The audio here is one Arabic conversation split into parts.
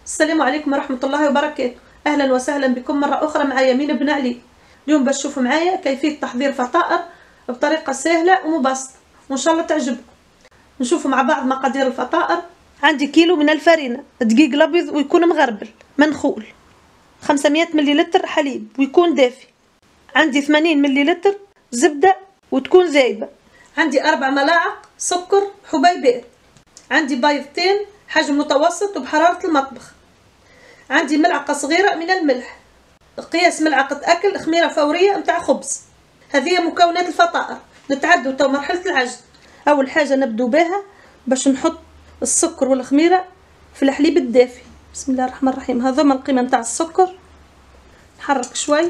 السلام عليكم ورحمة الله وبركاته. أهلا وسهلا بكم مرة أخرى مع يمين بن علي. اليوم باش تشوفوا معايا كيفية تحضير فطائر بطريقة سهلة ومبسطة وإن شاء الله تعجبكم. نشوفوا مع بعض مقادير الفطائر. عندي كيلو من الفرينة، دقيق الأبيض ويكون مغربل منخول، 500 مليلتر حليب ويكون دافي، عندي 80 مليلتر زبدة وتكون ذايبة، عندي 4 ملاعق سكر حبيبات، عندي بيضتين حجم متوسط وبحرارة المطبخ، عندي ملعقة صغيرة من الملح، قياس ملعقة أكل خميرة فورية متاع خبز. هذه مكونات الفطائر. نتعدوا تو مرحلة العجن. أول حاجة نبدو بها باش نحط السكر والخميرة في الحليب الدافي. بسم الله الرحمن الرحيم. هذوما القيمة متاع السكر، نحرك شوي،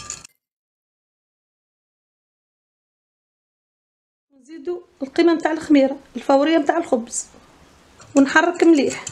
نزيدوا القيمة متاع الخميرة الفورية متاع الخبز ونحرك مليح.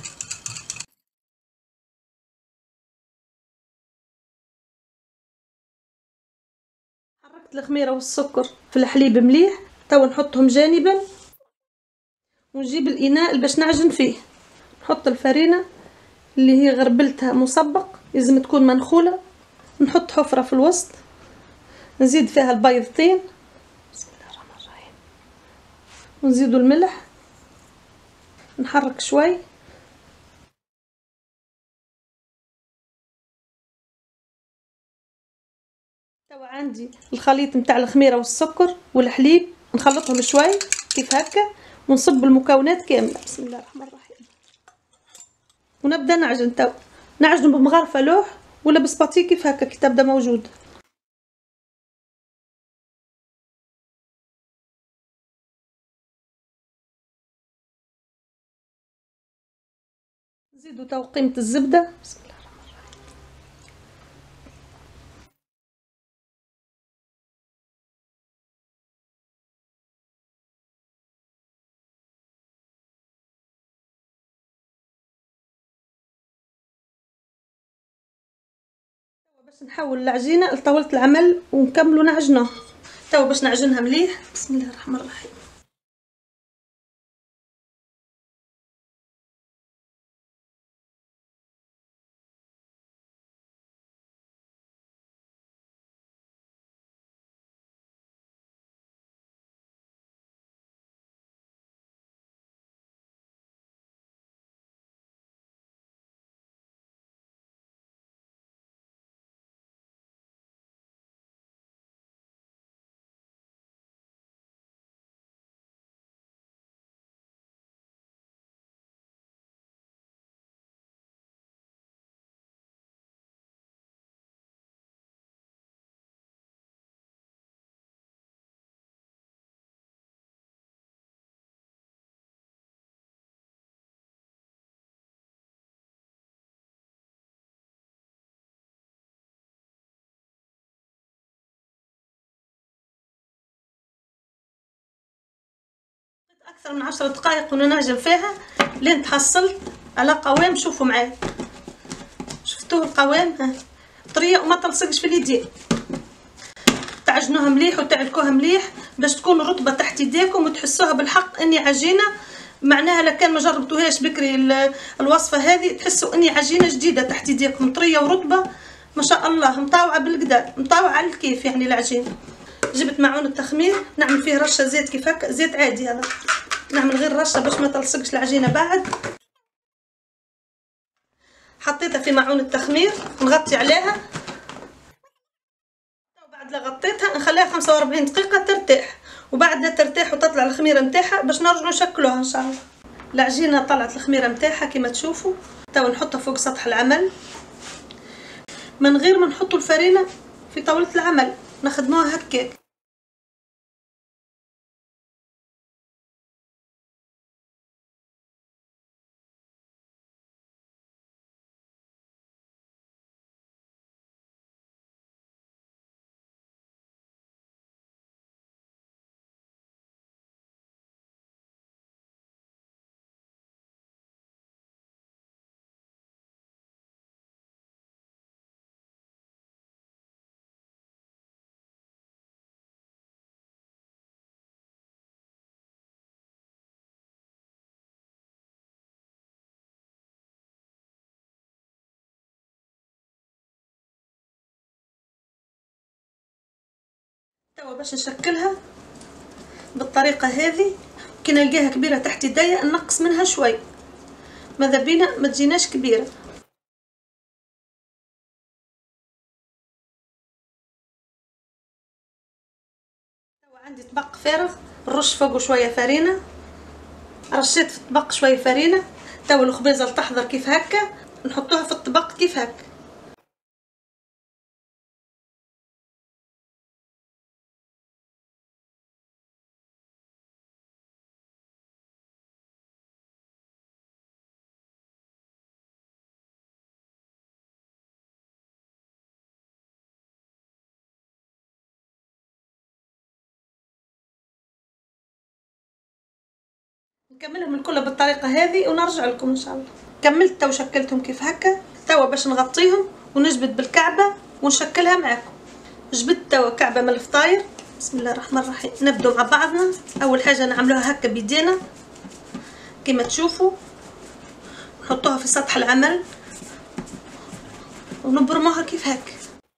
حركت الخميرة والسكر في الحليب مليح. تو نحطهم جانبا ونجيب الإناء اللي باش نعجن فيه. نحط الفرينة اللي هي غربلتها مسبق، لازم تكون منخولة. نحط حفرة في الوسط، نزيد فيها البيضتين، بسم الله الرحمن الرحيم، ونزيدوا الملح، نحرك شوي. توا عندي الخليط متاع الخميرة والسكر والحليب، نخلطهم شوي كيف هكا ونصب المكونات كاملة. بسم الله الرحمن الرحيم. ونبدا نعجن. تو نعجن بمغرفة لوح ولا بسباتي كيف هكا كي تبدا موجود. نزيدوا تو قيمة الزبدة، بسم الله الرحمن الرحيم، باش نحول العجينة لطاولة العمل ونكملوا نعجنوها. تو باش نعجنها مليح. بسم الله الرحمن الرحيم. اكثر من 10 دقائق وانا نعجن فيها لين تحصلت على قوام. شوفوا معايا، شفتوه القوام؟ طريه وما تلصقش في اليدين. تعجنوها مليح وتعلكوها مليح باش تكون رطبه تحت يديكم وتحسوها بالحق اني عجينه. معناها لكان ما جربتوهاش بكري الوصفه هذه تحسوا اني عجينه جديده تحت يديكم، طريه ورطبه ما شاء الله، مطاوعه بالقدار، مطاوعه على الكيف يعني العجينه. جبت معون التخمير نعمل فيه رشه زيت كيف هكا، زيت عادي هذا، نعمل غير رشه باش ما تلصقش العجينه. بعد حطيتها في معون التخمير، نغطي عليها، وبعد لا غطيتها نخليها 45 دقيقه ترتاح، وبعد ترتاح وتطلع الخميره نتاعها باش نرجعوا نشكلوها ان شاء الله. العجينه طلعت الخميره نتاعها كما تشوفوا. تو نحطها فوق سطح العمل من غير ما نحطوا الفرينه في طاوله العمل، نخدموها هكاك. توا باش نشكلها بالطريقه هذه. كي نلقاها كبيره تحت يديا نقص منها شوي، ماذا بينا ما تجيناش كبيره. توا عندي طبق فارغ، نرش فوقه شويه فرينه، رشيت في الطبق شويه فرينه. توا الخبيزه تحضر كيف هكا، نحطوها في الطبق كيف هكا. نكملهم الكل بالطريقه هذه ونرجع لكم ان شاء الله. كملت تو شكلتهم كيف هكا. توا باش نغطيهم ونجبد بالكعبه ونشكلها معاكم. جبدت توا كعبه من الفطاير. بسم الله الرحمن الرحيم. نبدو مع بعضنا. اول حاجه نعملوها هكا بيدينا كما تشوفوا، نحطوها في سطح العمل ونبرموها كيف هكا.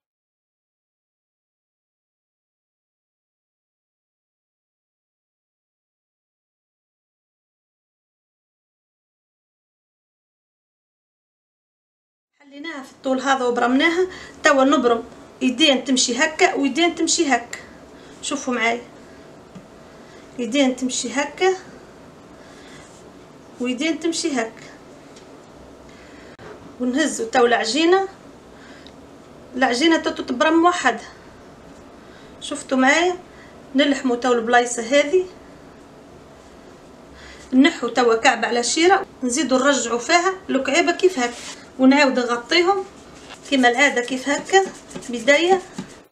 حليناها في الطول هذا وبرمناها. توا نبرم يدين تمشي هكا ويدين تمشي هكا. شوفوا معايا، يدين تمشي هكا ويدين تمشي هكا. ونهزو تو العجينه تتبرم وحدها. شفتوا معايا، نلحموا تو البلايصه هذه، نحو توا كعبه على شيره، نزيدوا نرجعوا فيها الكعيبه كيف هكا، ونعاود نغطيهم كما العاده كيف هكا بدايه.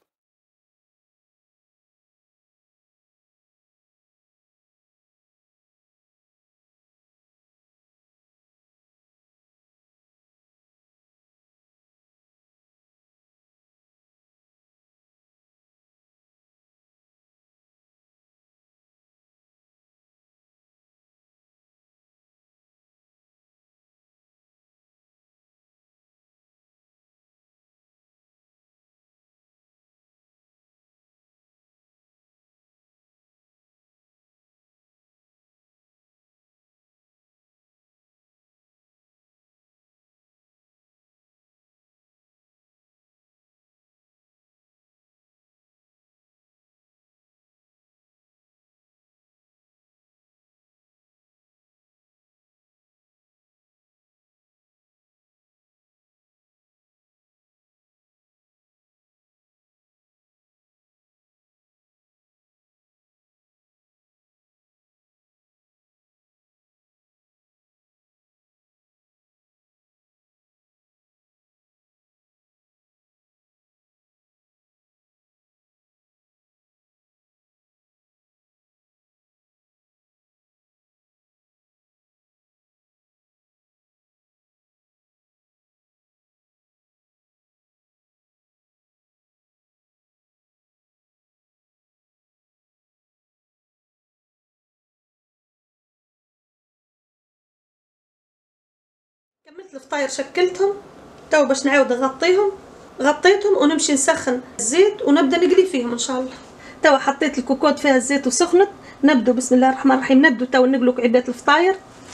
كملت الفطاير شكلتهم. تو باش نعاود نغطيهم. غطيتهم ونمشي نسخن الزيت ونبدا نقلي فيهم ان شاء الله. تو حطيت الكوكوط فيها الزيت وسخنت. نبدو بسم الله الرحمن الرحيم. نبدو تو نقلو كعيبات الفطاير.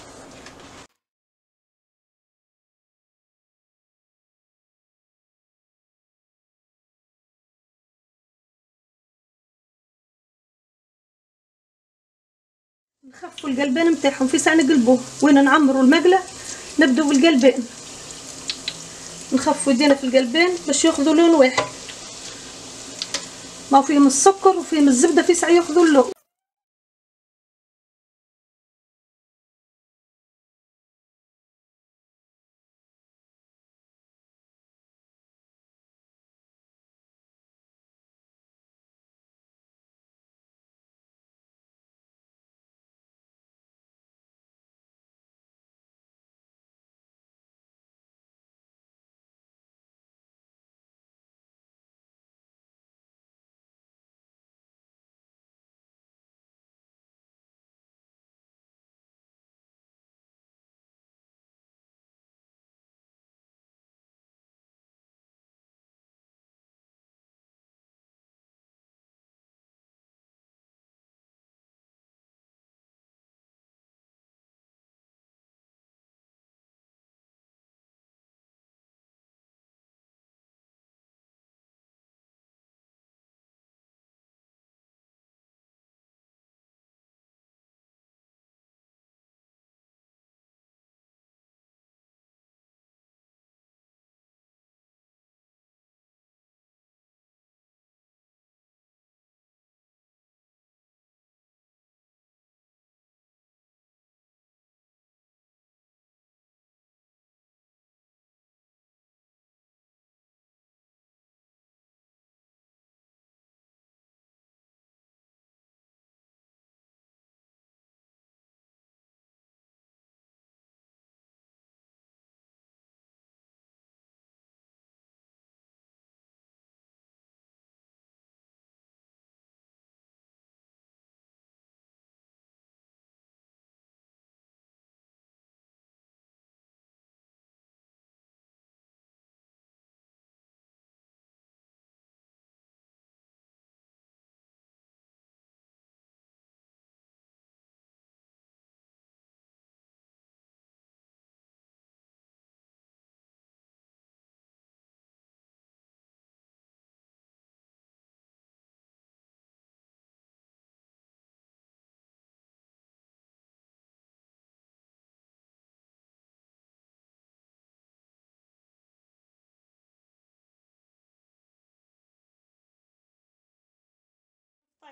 نخفوا القلبين نتاعهم في ساعه نقلبوه. وين نعمروا المقله نبدو بالقلبين، نخفوا يدينا في القلبين باش ياخذوا لون واحد. ما فيهم السكر وفيهم الزبده في ساعه ياخذوا اللون.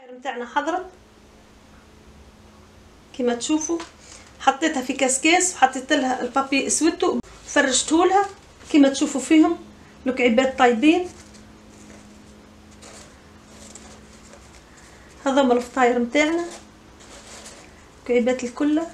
الفطاير متاعنا حضرت كما تشوفوا. حطيتها في كاسكاس وحطيت لها البابي اسودو فرشته لها كما تشوفوا فيهم الكعيبات طايبين. هذوما الفطاير متاعنا الكعيبات الكل.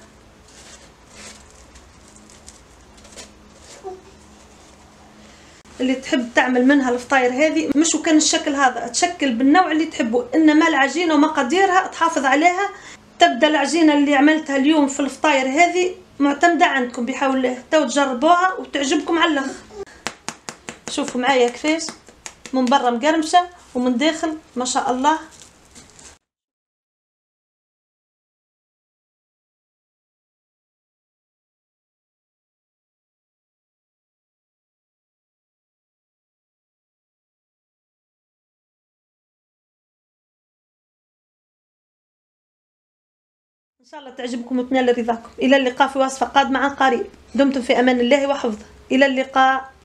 اللي تحب تعمل منها الفطاير هذه مش وكان الشكل هذا تشكل بالنوع اللي تحبه، انما العجينه ومقاديرها تحافظ عليها. تبدا العجينه اللي عملتها اليوم في الفطاير هذه معتمده عندكم، بحاول تو تجربوها وتعجبكم على الاخر. شوفوا معايا كيفاش من برا مقرمشه ومن داخل ما شاء الله. ان شاء الله تعجبكم وتنال رضاكم. الى اللقاء في وصفه قادمه عن قريب. دمتم في امان الله وحفظه. الى اللقاء.